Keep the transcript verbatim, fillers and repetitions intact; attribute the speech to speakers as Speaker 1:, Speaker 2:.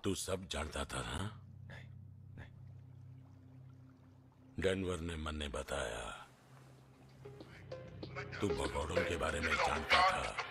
Speaker 1: तू सब जानता था ना?
Speaker 2: नहीं, नहीं।
Speaker 1: डेनवर ने मन ने बताया तू भगोड़ों के बारे में जानता था।